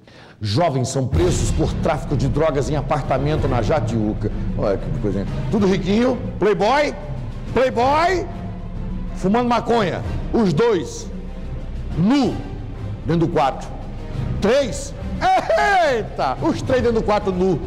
Jovens são presos por tráfico de drogas em apartamento na Jatiuca. Olha que coisa. Tudo riquinho, playboy, fumando maconha. Os dois, nu, dentro do quarto. 3, eita, os 3 dentro do quarto nu.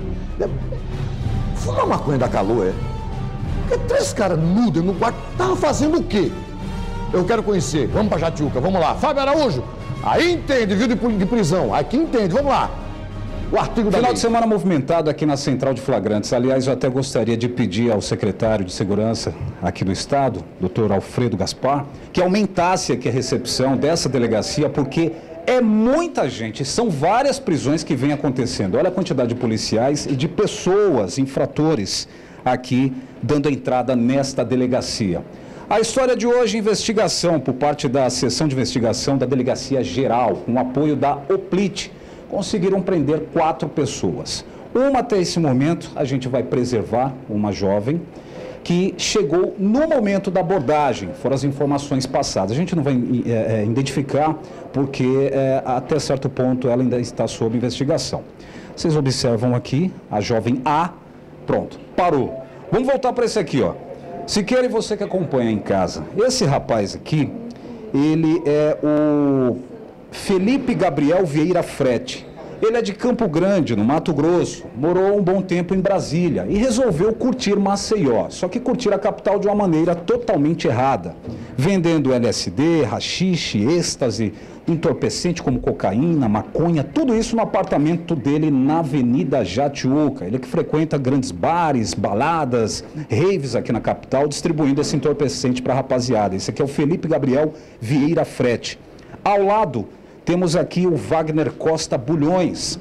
Fumar maconha dá calor, é? Porque 3 caras nu dentro do quarto, estavam fazendo o quê? Eu quero conhecer. Vamos pra Jatiuca, vamos lá. Fábio Araújo. Aí entende, viu, de prisão. Aqui entende, vamos lá. O artigo da Final lei. de semana movimentado aqui na Central de Flagrantes. Aliás, eu até gostaria de pedir ao secretário de Segurança aqui do Estado, doutor Alfredo Gaspar, que aumentasse aqui a recepção dessa delegacia, porque é muita gente, são várias prisões que vêm acontecendo. Olha a quantidade de policiais e de pessoas, infratores, aqui dando entrada nesta delegacia. A história de hoje, investigação por parte da Seção de Investigação da Delegacia Geral, com o apoio da OPLIT, conseguiram prender 4 pessoas. Uma, até esse momento, a gente vai preservar, uma jovem, que chegou no momento da abordagem, foram as informações passadas. A gente não vai identificar, porque até certo ponto ela ainda está sob investigação. Vocês observam aqui, a jovem A, pronto, parou. Vamos voltar para esse aqui, ó. Siqueira, e você que acompanha em casa, esse rapaz aqui, ele é o Felipe Gabriel Vieira Frete. Ele é de Campo Grande, no Mato Grosso, morou um bom tempo em Brasília e resolveu curtir Maceió, só que curtir a capital de uma maneira totalmente errada, vendendo LSD, haxixe, êxtase, entorpecente como cocaína, maconha, tudo isso no apartamento dele na Avenida Jatiuca. Ele que frequenta grandes bares, baladas, raves aqui na capital, distribuindo esse entorpecente para a rapaziada. Esse aqui é o Felipe Gabriel Vieira Frete. Ao lado, temos aqui o Wagner Costa Bulhões.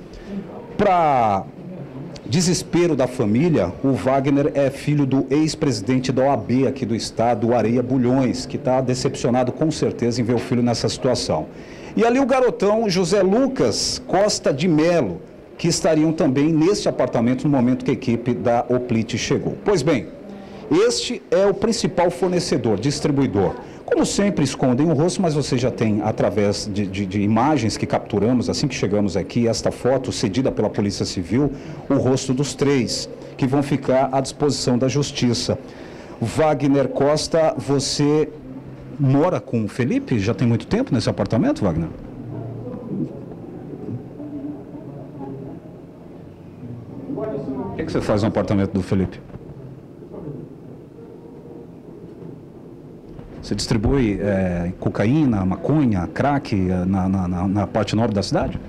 Para desespero da família, o Wagner é filho do ex-presidente da OAB aqui do estado, o Areia Bulhões, que está decepcionado com certeza em ver o filho nessa situação. E ali o garotão José Lucas Costa de Melo, que estariam também neste apartamento no momento que a equipe da OPLIT chegou. Pois bem, este é o principal fornecedor, distribuidor. Como sempre, escondem o rosto, mas você já tem, através de imagens que capturamos assim que chegamos aqui, esta foto cedida pela Polícia Civil, o rosto dos 3, que vão ficar à disposição da Justiça. Wagner Costa, você mora com o Felipe? Já tem muito tempo nesse apartamento, Wagner? O que você faz no apartamento do Felipe? Você distribui cocaína, maconha, crack na parte norte da cidade?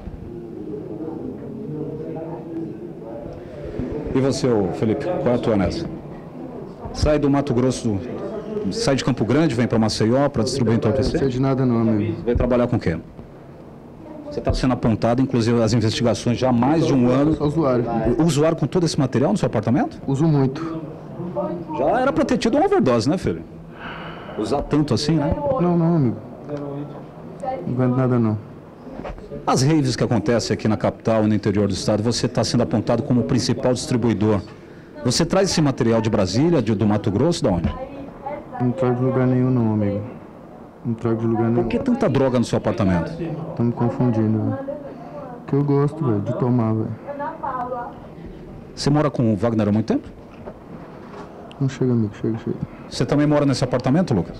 E você, Felipe, qual é a tua nessa? Sai do Mato Grosso, sai de Campo Grande, vem para Maceió para distribuir entorpecente? Não sei de nada não, amigo. Vai trabalhar com o quê? Você está sendo apontado, inclusive, as investigações já há mais de um ano. Sou usuário. O usuário com todo esse material no seu apartamento? Uso muito. Já era para ter tido uma overdose, né, filho? Usar tanto assim, né? Não, amigo. Não vendo nada não. As raves que acontecem aqui na capital e no interior do estado, você está sendo apontado como o principal distribuidor. Você traz esse material de Brasília, do Mato Grosso, de onde? Não trago de lugar nenhum não, amigo. Não trago de lugar nenhum. Por que tanta droga no seu apartamento? Tá me confundindo, velho. Que eu gosto, velho, de tomar, velho. Você mora com o Wagner há muito tempo? Não chega, amigo, chega. Você também mora nesse apartamento, Lucas?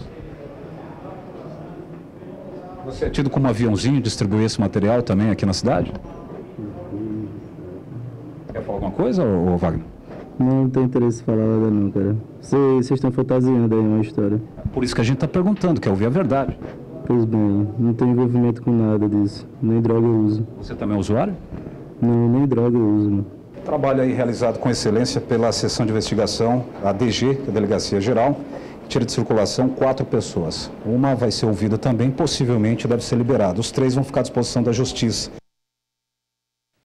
Você é tido como aviãozinho distribuir esse material também aqui na cidade? Quer falar alguma coisa, ou Wagner? Não tem interesse em falar nada não, cara. Vocês estão fantasiando aí uma história. Por isso que a gente está perguntando, quer ouvir a verdade. Pois bem, não tenho envolvimento com nada disso. Nem droga eu uso. Você também é usuário? Não, nem droga eu uso, não. Trabalho aí realizado com excelência pela Seção de Investigação, a DG, que é a Delegacia Geral, tira de circulação 4 pessoas. Uma vai ser ouvida também, possivelmente deve ser liberada. Os 3 vão ficar à disposição da Justiça.